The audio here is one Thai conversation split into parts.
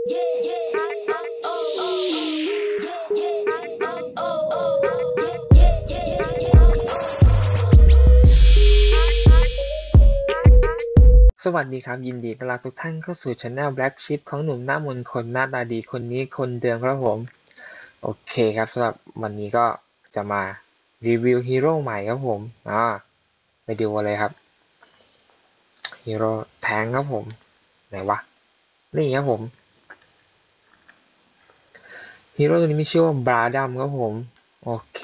สวัสดีครับยินดีต้อนรับทุกท่านเข้าสู่ Channel Black Sheep ของหนุ่มหน้ามนต์คนหน้าตาดีคนนี้คนเดิมครับผมโอเคครับสำหรับวันนี้ก็จะมารีวิวฮีโร่ใหม่ครับผมไปดูกันเลยครับฮีโร่แทงครับผมไหนวะนี่ครับผมฮีโร่ตัวนี้มีชื่อว่าบราดัมครับผมโอเค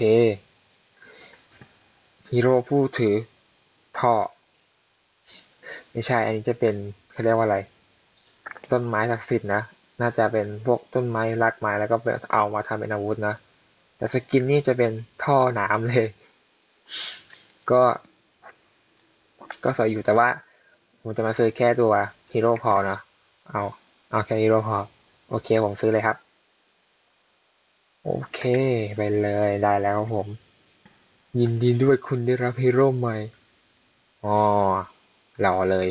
ฮีโร่ผู้ถือท่อไม่ใช่อันนี้จะเป็นเขาเรียกว่าอะไรต้นไม้ศักดิ์สิทธิ์นะน่าจะเป็นพวกต้นไม้รากไม้แล้วก็เอามาทำเป็นอาวุธนะแต่สกินนี่จะเป็นท่อน้ำเลยก็สวยอยู่แต่ว่าผมจะมาซื้อแค่ตัวฮีโร่พอเนาะเอาแค่ฮีโร่พอโอเคผมซื้อเลยครับโอเคไปเลยได้แล้วครับผมยินดีด้วยคุณได้รับฮีโร่ใหม่อ๋อรอเลย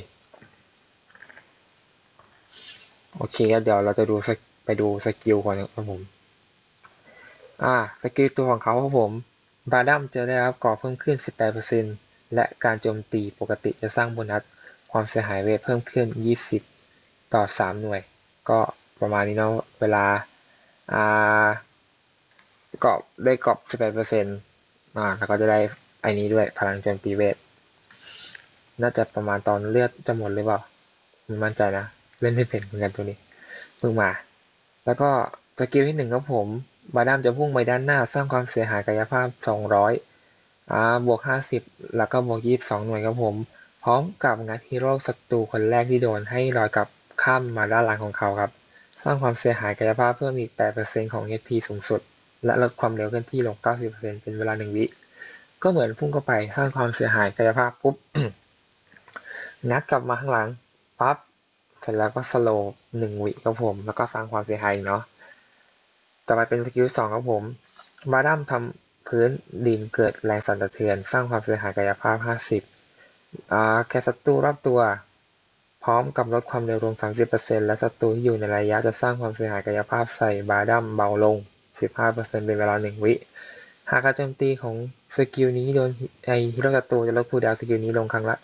โอเคก็เดี๋ยวเราจะไปดูสกิลก่อนครับผมสกิลตัวของเขาครับผมบาดัมจะได้รับก่อเพิ่มขึ้น 18% และการโจมตีปกติจะสร้างโบนัสความเสียหายเวทเพิ่มขึ้น 20 ต่อ 3 หน่วย ก็ประมาณนี้เนาะเวลาอ่ากรอบได้กรอบ 18% แล้วก็จะได้ไอ้นี้ด้วยพลังโจมตีเวทน่าจะประมาณตอนเลือดจะหมดหรือเปล่าไม่มั่นใจนะเล่นไม่เป็นเหมือนกันตัวนี้เพิ่งมาแล้วก็สกิลที่1ครับผมบาดัมจะพุ่งไปด้านหน้าสร้างความเสียหายกายภาพ200บวก50แล้วก็บวก22หน่วยครับผมพร้อมกับงัดฮีโร่ศัตรูคนแรกที่โดนให้ลอยกลับข้ามมาด้านหลังของเขาครับสร้างความเสียหายกายภาพเพิ่มอีก 8% ของ HP สูงสุดและลดความเร็วเคลื่อนที่ลง 90% เป็นเวลา1 วิก็เหมือนพุ่งเข้าไปสร้างความเสียหายกายภาพปุ๊บ งัดกลับมาข้างหลังปั๊บเสร็จแล้วก็สโลว์1 วิครับผมแล้วก็สร้างความเสียหายเนาะต่อไปเป็นสกิล2ครับผมบาดัมทำพื้นดินเกิดแรงสั่นสะเทือนสร้างความเสียหายกายภาพ50แค่ศัตรูรอบตัวพร้อมกับลดความเร็วลง 30% และศัตรูที่อยู่ในระยะจะสร้างความเสียหายกายภาพใส่บาดัมเบาลง 15% เป็นเวลา1 วิหากการโจมตีของสกิลนี้โดนฮีโร่ศัตรูจะลดคูลดาวน์สกิลนี้ลงครั้งละ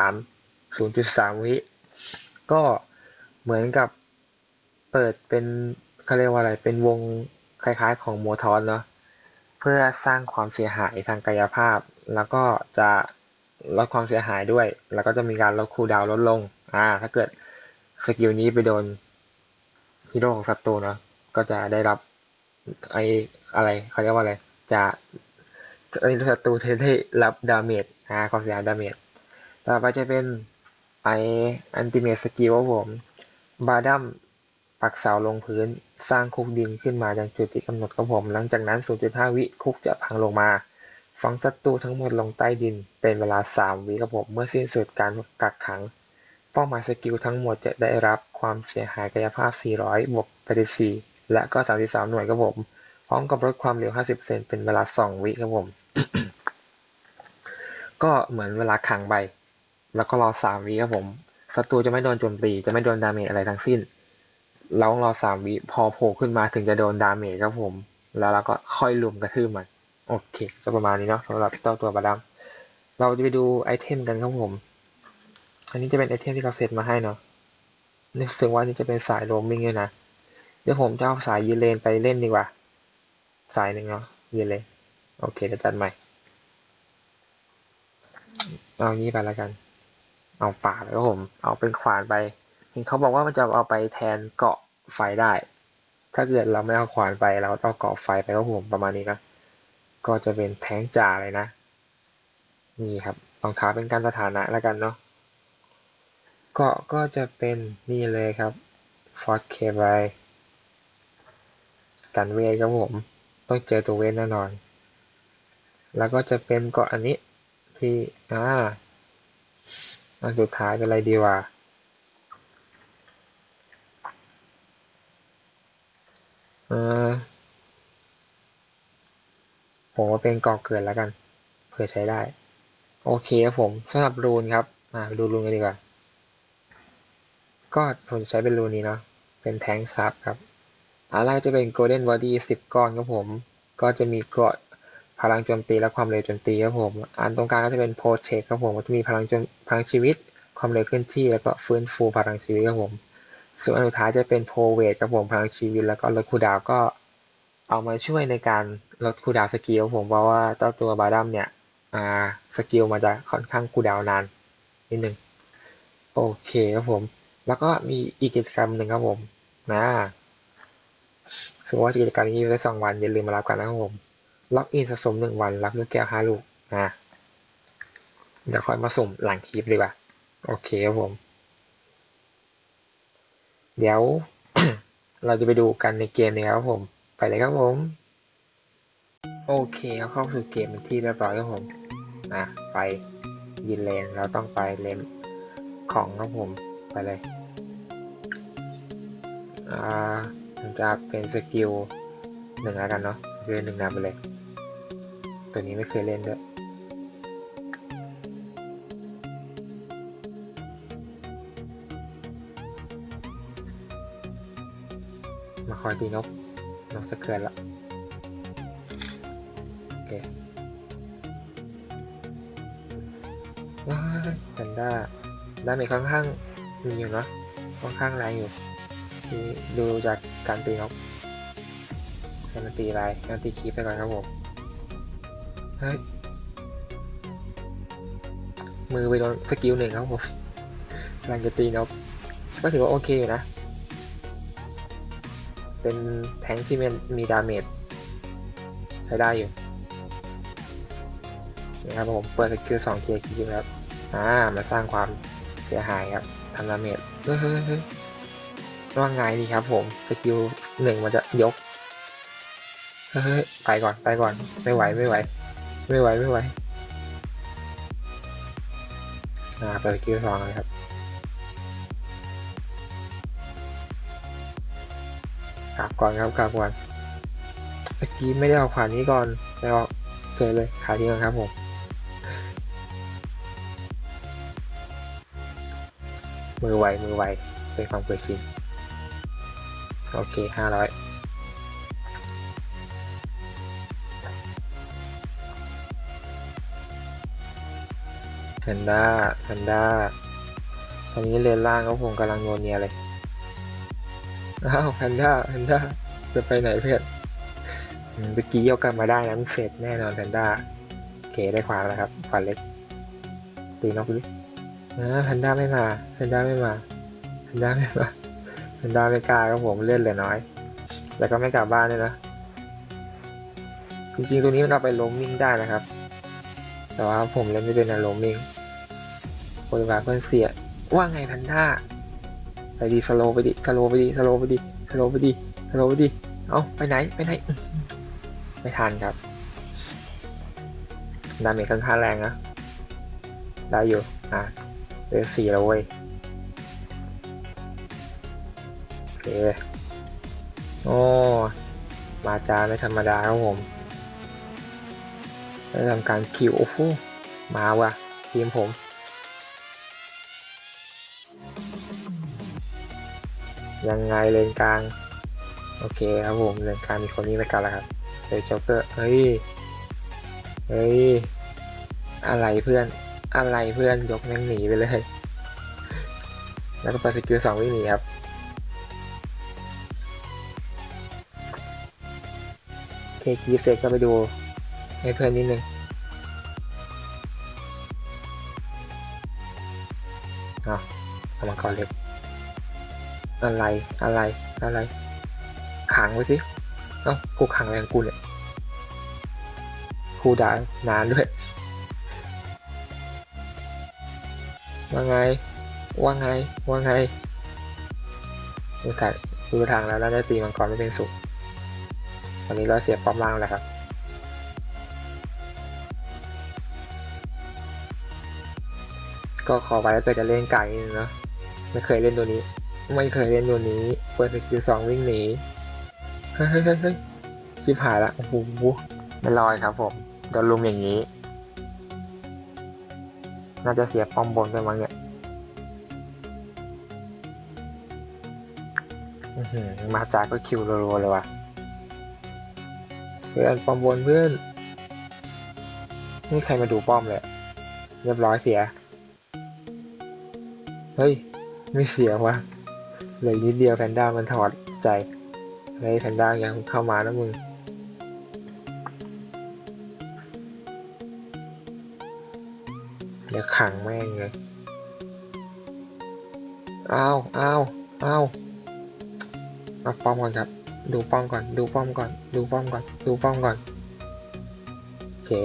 0.3 วิก็เหมือนกับเปิดเป็นเขาเรียกว่าอะไรเป็นวงคล้ายๆของโมทอสเนาะเพื่อสร้างความเสียหายทางกายภาพแล้วก็จะลดความเสียหายด้วยแล้วก็จะมีการลดคูลดาวน์ลดลงถ้าเกิดสกิลนี้ไปโดนฮีโร่ของศัตรูเนาะก็จะได้รับอะไรเขาเรียกว่าอะไรจะศัตรูจะได้รับดาเมจความเสียหายดาเมจต่อไปจะเป็นอันติเมทสกิลครับผมบาดัมปักเสาลงพื้นสร้างคุกดินขึ้นมาจากจุดที่กำหนดครับผมหลังจากนั้น 0.5 วิคุกจะพังลงมาฝังศัตรูทั้งหมดลงใต้ดินเป็นเวลา3 วิครับผมเมื่อสิ้นสุดการกักขังเป้าหมายสกิลทั้งหมดจะได้รับความเสียหายกายภาพ400บวก84และก็33หน่วยครับผมพร้อมกับลดความเร็ว 50% เป็นเวลา2 วิครับผม ก็เหมือนเวลาขังใบแล้วก็รอ3 วิครับผมศัตรูจะไม่โดนโจมตีจะไม่โดนดาเมจอะไรทั้งสิ้นเรารอ3 วิพอโผล่ขึ้นมาถึงจะโดนดาเมจครับผมแล้วเราก็ค่อยลุมกระทืบมันโอเคก็ประมาณนี้เนาะสำหรับเจ้าตัวบาดัมเราจะไปดูไอเทมกันครับผมอันนี้จะเป็นไอเทมที่เขาเซตมาให้เนาะนึกถึงว่านี่จะเป็นสายโรมมิ่งเลยนะเดี๋ยวผมจะเอาสายยีเลนไปเล่นดีกว่าสายหนึ่งเนาะยีเลนโอเคจะจัดใหม่เอางี้ไปแล้วกันเอาป่าแล้วผมเอาเป็นขวานไปเห็นเขาบอกว่ามันจะเอาไปแทนเกาะไฟได้ถ้าเกิดเราไม่เอาขวานไปเราต้องเกาะไฟไปก็ผมประมาณนี้นะก็จะเป็นแท้งจ่าเลยนะนี่ครับรองเท้าเป็นการสถานะแล้วกันเนาะเกาะก็จะเป็นนี่เลยครับฟอร์ เคไบกันเวทครับผมต้องเจอตัวเวทแน่นอนแล้วก็จะเป็นเกาะอันนี้ที่อันสุดท้ายเป็นอะไรดีวะผมว่าเป็นเกาะเกิดแล้วกันเผื่อใช้ได้โอเคครับผมสำหรับรูนครับไปดูรูนกันดีกว่าก็ผมใช้เป็นรูนนี้เนาะเป็นแทงซับครับอันแรกจะเป็นโกลเด้นบอดี้10 ก้อนครับผมก็จะมีเกราะพลังโจมตีและความเร็วโจมตีครับผมอันตรงกลางก็จะเป็นโพเทคครับผมก็จะมีพลังชีวิตความเร็วเคลื่อนที่แล้วก็ฟื้นฟูพลังชีวิตครับผมส่วนอันสุดท้ายจะเป็นโพเวทครับผมพลังชีวิตแล้วก็ลดคูลดาวน์ก็เอามาช่วยในการลดคูลดาวน์สกิลครับผมเพราะว่าเจ้าตัวบาดัมเนี่ยสกิลมันจะค่อนข้างคูลดาวน์นานนิดนึงโอเคครับผมแล้วก็มีอีกกิจกรรมหนึ่งครับผมคือว่ากิจกรรมนี้อยู่ได้2 วันอย่าลืมมารับกันนะครับผมล็อกอินสะสม1 วันรับลูกแก้ว5 ลูกเดี๋ยวค่อยมาสุ่มหลังคลิปดีกว่าโอเคครับผมเดี๋ยว เราจะไปดูกันในเกมนี้ครับผมไปเลยครับผมโอเคเข้าสู่เกมเป็นที่เรียบร้อยครับผมไปยินเลนเราต้องไปเลนของครับผมไปเลยมันจะเป็นสกิล1แล้วกันเนาะเรียน1นำไปเลยตัวนี้ไม่เคยเล่นด้วยมาคอยตีนกสะเคือนละโอเคว้าวแพนด้าดาเมจค่อนข้างมีอยู่เนาะค่อนข้างแรงอยู่ที่ดูจากการตีนกการตีอะไรการตีคีปไปก่อนครับผมเฮ้ยมือไปโดนสกิล1ครับผมกำลังจะตีนกก็ถือว่าโอเคอยู่นะเป็นแทงที่มีดาเมจใช้ได้อยู่นะครับผมเปิดสกิล2 เทียร์คีปครับมาสร้างความเสียหายครับทำดาเมจเฮ้ยว่าไงดีครับผมสกิล1มันจะยกเฮ้ยไปก่อนไม่ไหวเปิดสกิล2เลยครับกลับก่อนเมื่อกี้ไม่ได้เอาขวานนี้ก่อนแล้วเจอเลยขาทิ้งครับผมมือไวเป็นความเคยชินโอเค500แพนด้าตอนนี้เลนล่างเขาผมกำลังโนเนียเลยแพนด้าจะไปไหนเพื่อนเมื่อกี้ยกกลับมาได้นะมันเสร็จแน่นอนแพนด้าโอเคได้ขวานแล้วครับขวานเล็กตีนกดิแพนด้าไม่มาแพนด้าไม่กล้าครับผมเลื่อนเหลือน้อยแล้วก็ไม่กลับบ้านเลยนะจริงๆตัวนี้มันเอาไปโรมมิ่งได้นะครับแต่ว่าผมเล่นไม่เป็นนะโรมมิ่งบริวารเพื่อนเสียว่าไงแพนด้าไปดีสโลไปดิเอาไปไหนไม่ทันครับดาเมจค่อนข้างแรงนะได้อยู่เหลือ4แล้วเว้ยโอเคโอ้มาจาไม่ธรรมดาครับผมได้ทำการคิวโอ้โหมาว่ะทีมผมยังไงเลนกลางโอเคครับผมเลนกลางมีคนนี้ไปกันแล้วครับเดย์จ็อกเกอร์เฮ้ยอะไรเพื่อนยกแม่งหนีไปเลยแล้วก็ไปสกิล2วิ่งหนีครับเคคีเสร็จก็ไปดูให้เพื่อนนิดนึงเอามาก่อนเลยอะไรขังไว้สิกูขังแรงกูเนี่ยกูด่านานด้วยว่าไงดูทางแล้วได้ตีมังกรไม่เป็นสุขตอนนี้เราเสียป้อมล่างแล้วครับก็ขอไว้แล้วเกิดจะเล่นไก่เนาะไม่เคยเล่นตัวนี้เปิดสกิล2วิ่งหนีเฮ้ยชิบหายละโอ้โหไม่รอดครับผมโดนลุมอย่างนี้น่าจะเสียป้อมบนไปมั้งเนี่ยมาจากก็คิวรัวๆเลยว่ะเพื่อนป้อมบนเพื่อนไม่ใครมาดูป้อมเลยเรียบร้อยเสียเฮ้ยไม่เสียวะเลยนิดเดียวแพนด้ามันถอดใจเฮ้ยแพนด้ายังเข้ามานะมึงเดี๋ยวขังแม่งเลยอ้าวเอาป้อมก่อนครับดูป้อมก่อนโอเค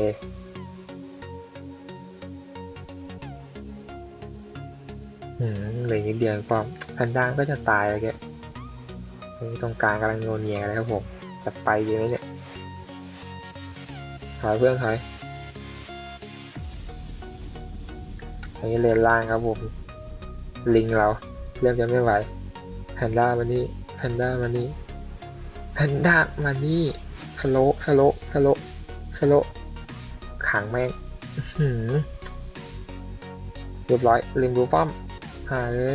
เลยนิดเดียวป้อมแพนด้าก็จะตายเลยแกตรงกลางกำลังโงนเงียเลยครับผมจะไปดีไหมเนี่ยถอยเพื่อนถอยอันนี้เลนล่างครับผมลิงเราเริ่มจะไม่ไหวแพนด้ามานี่สโลขังแม่งเรียบร้อยลิงดูป้อมหาเลย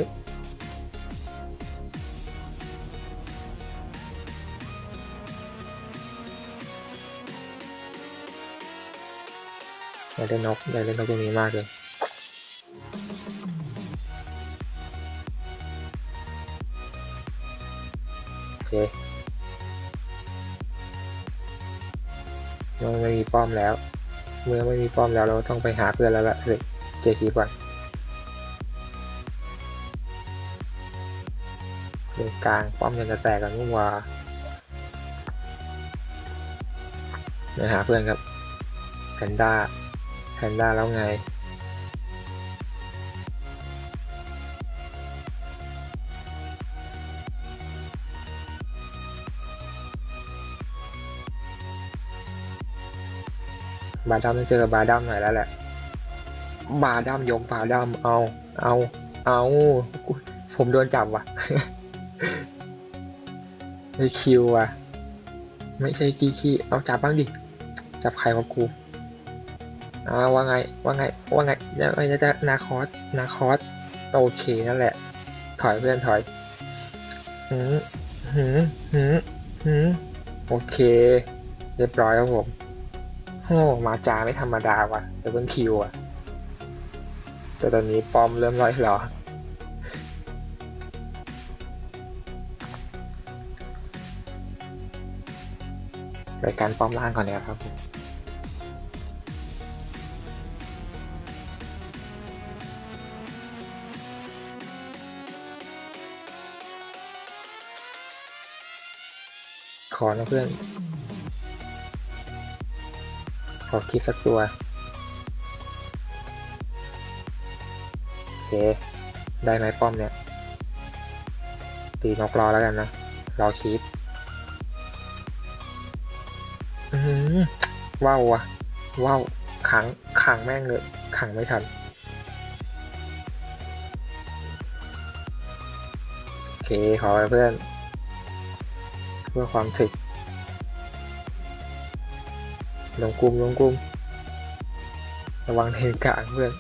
อยากเล่นนกตรงนี้มากเลยโอเคเมื่อไม่มีป้อมแล้วเราต้องไปหาเพื่อนแล้วล่ะเลยเจคีก่อนเลนกลางป้อมยังจะแตกกันนู่นว่าไปหาเพื่อนครับแพนด้าแล้วไงบาดัมต้องเจอบาดัมหน่อยแล้วแหละบาดัมยกบาดัมเอาผมโดนจับว่ะ ไม่คิวอ่ะไม่ใช่ขี้เอาจับบ้างดิจับใครวะกูว่าไงจะนาคอสโอเคนั่นแหละถอยเพื่อนถอยโอเคเรียบร้อยครับผมโอ้มาจาไม่ธรรมดาว่ะแต่เป็นคิวอ่ะแต่ตอนนี้ปอมเริ่มร้อยหรอรายการป้อมล่างก่อนเนี่ยครับขอนะเพื่อนขอคลิปสักตัวโอเคได้ไหมป้อมเนี่ยตีนกรอแล้วกันนะรอคลิปว้าวขังแม่งเลยขังไม่ทันโอเคขอไปเพื่อนเพื่อความถึกลงกลุ่มระวังเทนกลางเพื่อน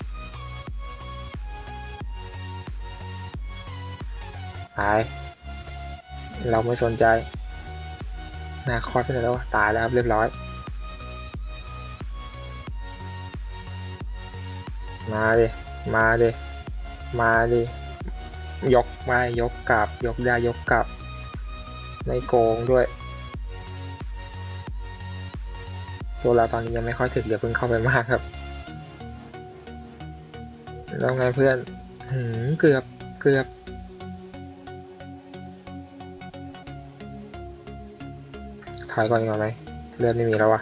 ตายเราไม่สนใจนาคอสไปแล้วตายแล้วครับเรียบร้อยมาดิยกไปยกกลับยกได้ยกกลับไม่โกงด้วยตัวเราตอนนี้ยังไม่ค่อยถึงเดี๋ยวเพิ่งเข้าไปมากครับแล้วไงเพื่อนเกือบถอยก่อนดีกว่าไหมเลือดไม่มีแล้ววะ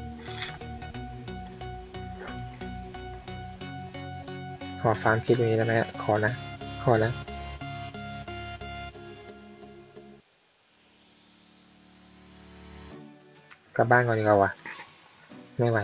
ขอฟาร์มคลิปนี้ได้ไหมขอนะกลับบ้านก่อนดีกว่าวะไม่ไหว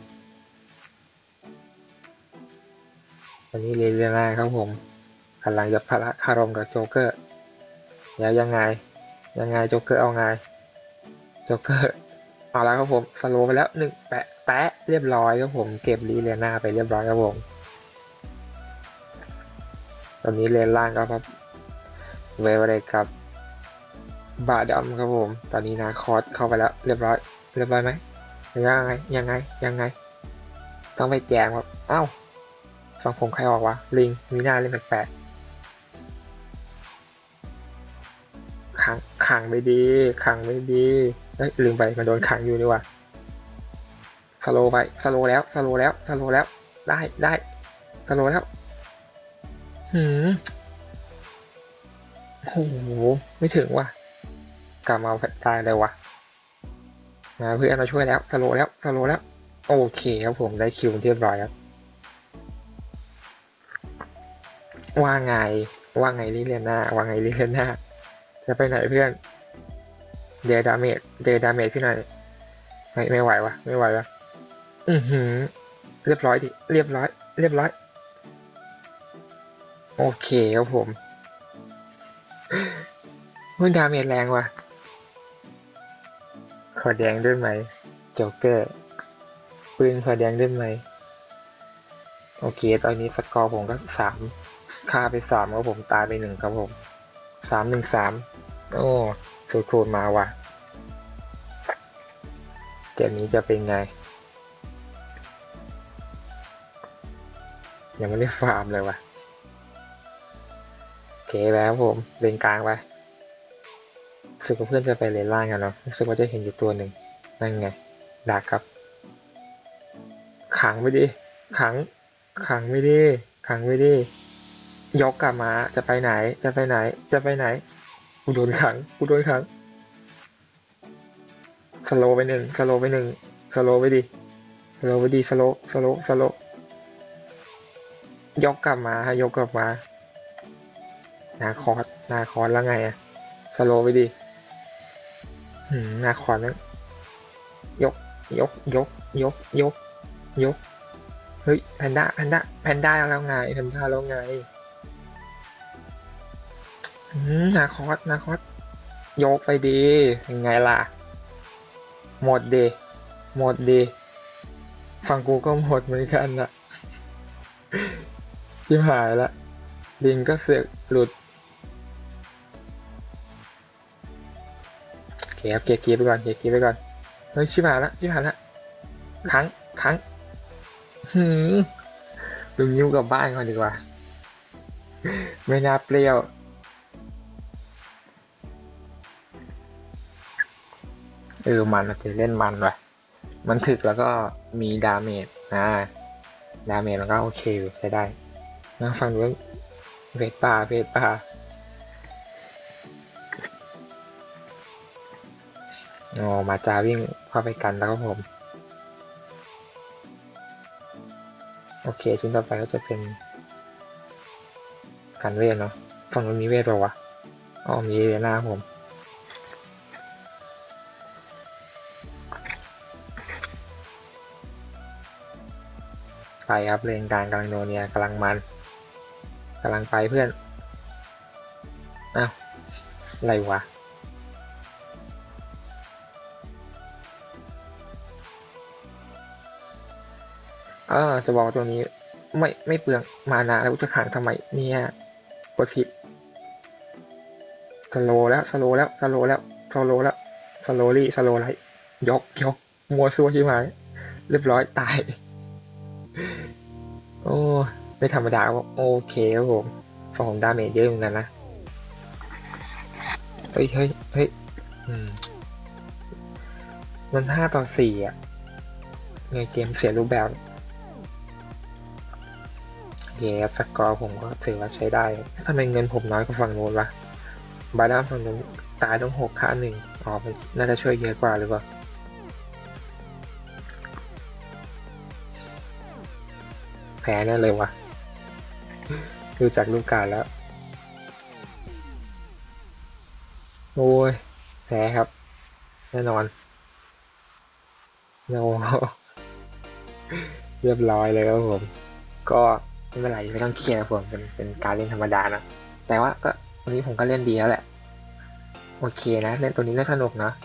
วันนี้เรียนง่ายครับผมกำลังจะพละคารมกับโจ๊กเกอร์แล้วยังไงโจ๊กเกอร์เอาไงโจ๊กเกอร์เอาแล้วครับผมสโลว์ไปแล้ว1แปะเรียบร้อยครับผมเก็บลีเลียนาไปเรียบร้อยครับผมตอนนี้เลนล่างก็ครับเวเวอร์เรกับบาดัมครับผมตอนนี้นาคอสเข้าไปแล้วเรียบร้อยไหมยังไงต้องไปแจงครับเอ้าฟังผมใครออกวะลิงมีหน้าเล่นแปลกๆขังไม่ดีเอ้ยลืมไปมันโดนขังอยู่นี่ว่ะสโลไปสโลแล้วได้สโลแล้วโอ้โหไม่ถึงว่ะกลับมาตายเลยวะเพื่อนมาช่วยแล้วสโลแล้วโอเคครับผมได้คิวเรียบร้อยครับว่าไงลิเลียนาจะไปไหนเพื่อนเดดาเมจพี่หน่อยไม่ไหววะเรียบร้อยดิเรียบร้อยโอเคครับผมมันดาเมจแรงว่ะขอแดงด้วยไหมโจ๊กเกอร์ปืนขอแดงด้วยไหมโอเคตอนนี้สกอร์ผมก็ฆ่าไป3ครับผมตายไป1ครับผม3-1-3โอ้สูตรมาว่ะเกมนี้จะเป็นไงยังไม่ได้ฟาร์มเลยว่ะโอเคแล้วผมเลนกลางไปรู้สึกว่าเพื่อนจะไปเลนล่างกันเนาะรู้สึกว่าจะเห็นอยู่ตัวหนึ่งนั่นไงดักครับขังไม่ดีขังไม่ดียกกลับมาจะไปไหนกูโดนขังสโลไปหนึ่งสโลไปดิสโลยกกลับมานาคอสแล้วไงอะสโลไปดินาคอสนั้นยกยกยกเฮ้ยแพนด้าแล้วไงนาคอสยกไปดียังไงล่ะหมดดีฝั่งกูก็หมดเหมือนกันน่ะชิบหายละลิงก็เสือกหลุดเกียร์ไปก่อนเฮ้ยชิบหายละขังลุงยิ้วกลับบ้านก่อนดีกว่าไม่น่าเปรี้ยวมันจะเล่นมันว่ะมันถึกแล้วก็มีดาเมจมันก็โอเคอยู่ใช้ได้นะฟังดูเวทป่ามาจาวิ่งเข้าไปกันแล้วครับผมโอเคชิ้นต่อไปก็จะเป็นการเวทเนาะฝั่งนู้นมีเวทเปล่าวะมีเลยหน้าผมไปครับเลนกลางกำลังโนเนียกำลังไปเพื่อนอะไรวะจะบอกตัวนี้ไม่เปลืองมานะแล้วจะขังทำไมเนี่ยกดผิดสโลแล้วสโลไลยกมัวซัวใช่ไหมเรียบร้อยตายโอ้ไม่ธรรมดาโอเคครับผมฝั่งของดาเมจเยอะเหมือนกันนะเฮ้ยมัน5-4อ่ะในเกมเสียรูปแบบสกอร์ผมก็ถือว่าใช้ได้ทำไมเงินผมน้อยกว่าฝั่งโน้นวะบาด้าฝั่งโน้นตายต้อง6 ค่า 1น่าจะช่วยเยอะกว่าหรือเปล่าแพ้แน่เลยวะดูจากรูปการแล้วโอ้ยแพ้ครับแน่นอนโนเรียบร้อยเลยครับผมก็ไม่เป็นไรไม่ต้องเครียดผมเป็นการเล่นธรรมดานะแต่ว่าก็วันนี้ผมก็เล่นดีแล้วแหละโอเคนะเล่นตัวนี้น่าสนุกนะ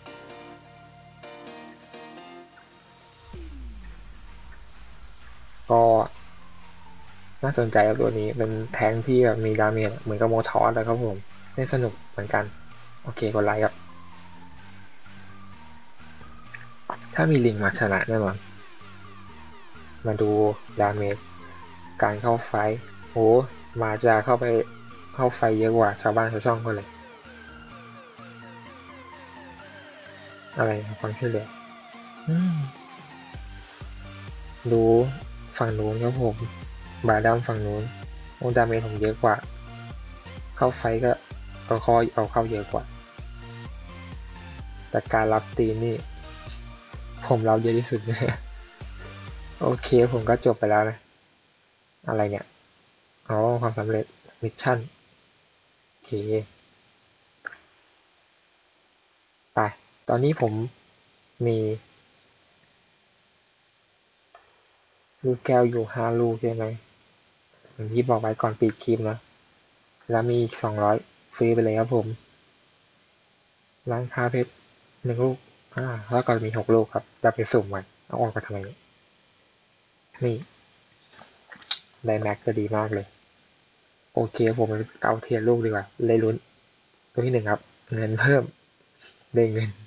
ก็น่าสนใจกับตัวนี้เป็นแทงที่แบบมีดาเมจเหมือนกับโมทอสเลยครับผมเล่นสนุกเหมือนกันโอเคกดไลค์ครับถ้ามีลิงมาชนะแน่นอนมาดูดาเมจการเข้าไฟโอ้มาจะเข้าไฟเยอะกว่าชาวบ้านชาวช่องเขาเลยอะไรความช่วยเหลือดูฝั่งนู้นครับผมบาดัมฝั่งนู้นโอ้ดาเมจผมเยอะกว่าเข้าไฟก็เอาเข้าเยอะกว่าแต่การรับตีนี่ผมรับเยอะที่สุดเลยโอเคผมก็จบไปแล้วนะอะไรเนี่ยอ๋อความสำเร็จมิชชั่นโอเคไปตอนนี้ผมมีลูกแก้วอยู่5 ลูกใช่ไหมอย่างที่บอกไว้ก่อนปิดคลิปนะแล้วมีอีก200ซื้อไปเลยครับผมร้านค้าเพชร1 ลูกแล้วก็มี6 ลูกครับจะไปสุ่มมันเอาออกมาทำไมเนี่ยนี่ได้แม็กก็ดีมากเลยโอเคผมเอาเทียนลูกดีกว่าเลยลุ้นตัวที่1ครับเงินเพิ่มได้เงิน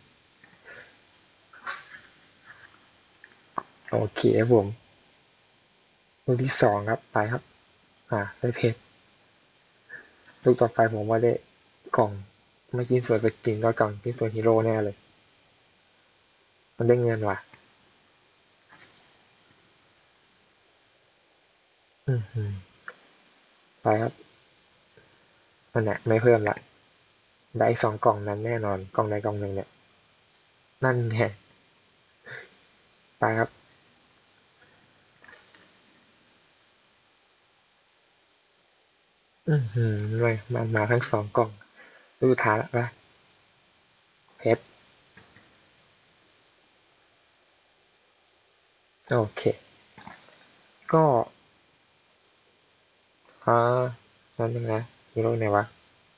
โอเคครับผมลูกที่2ครับไปครับได้เพชรลูกต่อไปผมว่าได้กล่องไม่กินส่วนสกินก็กล่องกินส่วนฮีโร่แน่เลยมันได้เงินว่ะไปครับนั่นแหละไม่เพิ่มละได้2 กล่องนั้นแน่นอนกล่องใดกล่องหนึ่งเนี่ยนั่นแหละไปครับเลยมันมาทั้ง2 กล่องลูกสุดท้ายแล้วนะเพชรโอเคก็อ่านั่นนึงนะฮีโร่ไหนวะ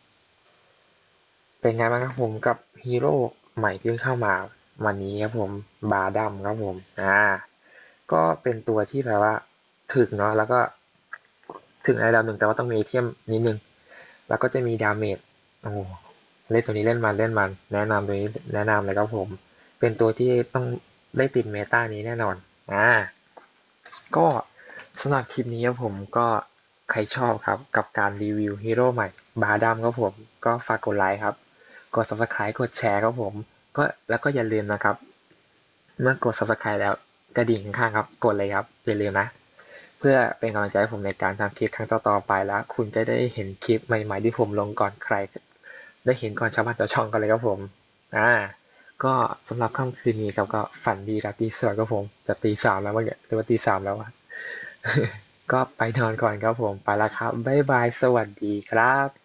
เป็นไงบ้างครับผมกับฮีโร่ใหม่ที่เข้ามาวันนี้ครับผมบาดัมครับผมก็เป็นตัวที่แบบว่าถึกเนาะแล้วก็ถึงระดับหนึ่งแต่ว่าต้องมีไอเทมนิดนึงแล้วก็จะมีดาเมจโอ้เล่นตัวนี้เล่นมันแนะนำตัวนี้แนะนำเลยครับผมเป็นตัวที่ต้องได้ติดเมตานี้แน่นอนก็สำหรับคลิปนี้ครับผมก็ใครชอบครับกับการรีวิวฮีโร่ใหม่บาดัมครับผมก็ฝากกดไลค์ครับกด subscribe กดแชร์ครับผมก็แล้วก็อย่าลืมนะครับเมื่อกด subscribe แล้วกระดิ่งข้างๆครับกดเลยครับอย่าลืมนะเพื่อเป็นกำลังใจให้ผมในการทำคลิปครั้งต่อๆไปแล้วคุณจะได้เห็นคลิปใหม่ๆที่ผมลงก่อนใครได้เห็นก่อนชาวบ้านชาวช่องกันเลยครับผมก็สำหรับค่ำคืนนี้ครับก็ฝันดีราตรีสวัสดิ์ครับผมจะตี 3แล้วเมื่อกี้หรือว่าตี 3แล้วอะก็ไปนอนก่อนครับผมไปแล้วครับบ๊ายบายสวัสดีครับ